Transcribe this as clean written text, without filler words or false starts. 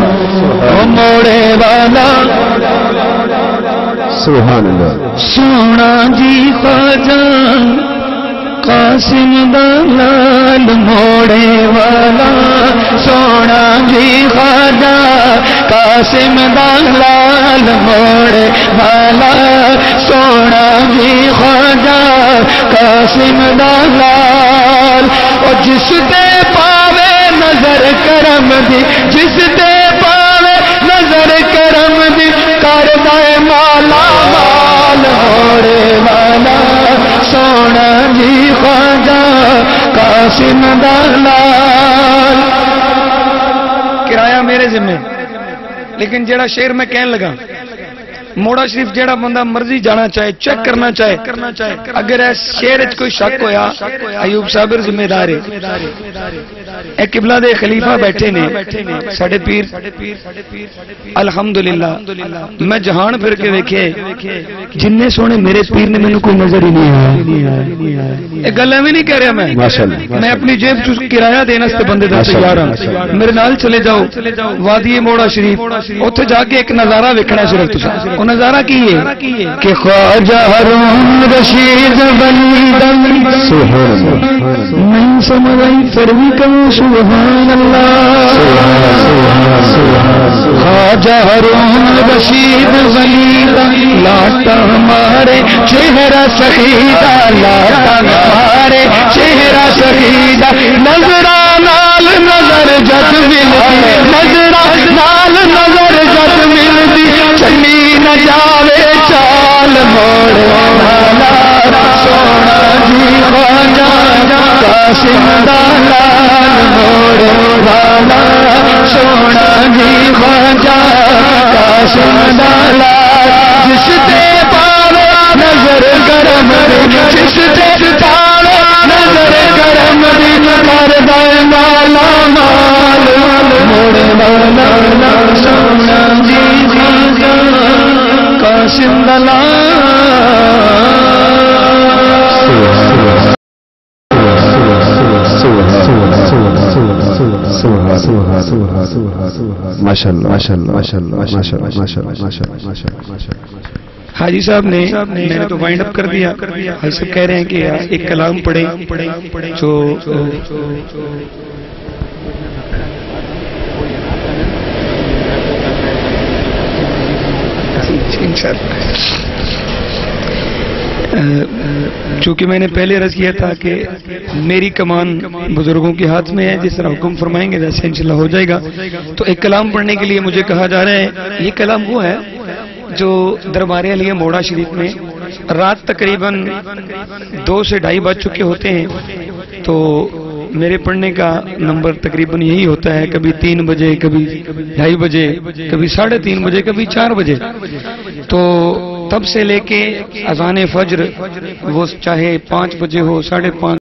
موڑے والا سبحان اللہ سونا جی خواجہ قاسم دلال موڑے والا سونا جی خواجہ قاسم دلال موڑے والا سونا جی خواجہ قاسم دلال اور جس دے پاوے نظر کرم دی جس دے پاوے نظر کرم دی کر دے مالا مال موڑے والا سونا جی خواجہ قاسم دلال کرایہ میرے ذمہ لیکن جیڑا شعر میں کہن لگا موڑا شریف جیڑا بندہ مرضی جانا چاہے چیک کرنا چاہے اگر اس شعر وچ کوئی شک ہویا ایوب صابر ذمہ دار ہے اے قبلہ دے خلیفہ بیٹھے نے ساڈے پیر الحمدللہ میں جہان پھر کے ویکھے جننے سونے میرے پیر نے مینوں کوئی نظر ہی نہیں آیا اے گل ایویں نہیں کہہ رہا میں اپنی جیب چ کرایہ دینے واسطے بندے دا تیار ہاں میرے نال چلے جاؤ وادی موڑا شریف اوتھے جا کے ایک نظارہ ویکھنا صرف تساں نظارہ کی ہے کہ خواجہ ہارون رشید ولی دم نہیں سمجھ پھر بھی کہوں سبحان اللہ خواجہ ہارون رشید ولی دم لاٹا ہمارے چہرہ شہیدہ لاٹا ہمارے چہرہ شہیدہ نظرہ نال نظر جد ملتی نظرہ نال نظر جد ملتی چلی نہ جاوے چال موڑے والا سونا جی خواجہ قاسم دلال موڑے والا سونا جی خواجہ قاسم دلال جس دے پاوے نظر کرم جس دے پاوے نظر کرم کر دے مالا مال موڑے والا سونا جی خواجہ قاسم دلال حاجی صاحب نے میں نے تو وائنڈ اپ کر دیا حاجی صاحب کہہ رہے ہیں کہ ایک کلام پڑھے جو چونکہ میں نے پہلے عرض کیا تھا کہ میری کمان بزرگوں کے ہاتھ میں ہے جس طرح حکم فرمائیں گے ویسے انشاءاللہ ہو جائے گا تو ایک کلام پڑھنے کے لیے مجھے کہا جا رہا ہے یہ کلام وہ ہے جو دربار علیہ موڑا شریف میں رات تقریباً 2 سے 2:30 بج چکے ہوتے ہیں تو میرے پڑھنے کا نمبر تقریباً یہی ہوتا ہے کبھی 3 بجے کبھی 2:30 بجے کبھی 3:30 بجے کبھی 4 بجے تو تب سے لے کے اذان فجر وہ چاہے 5 بجے ہو 5:30